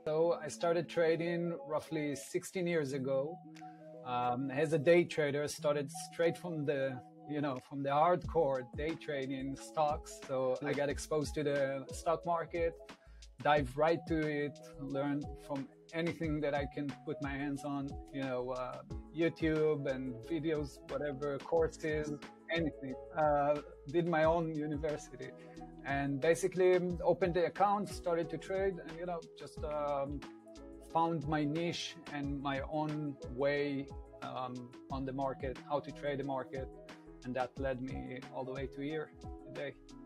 So I started trading roughly 16 years ago. As a day trader, started straight from the hardcore day trading stocks. So I got exposed to the stock market, dive right to it, learn from anything that I can put my hands on, YouTube and videos, whatever, courses, anything. Did my own university and basically opened the account, started to trade, and just found my niche and my own way on the market, how to trade the market, and that led me all the way to here today.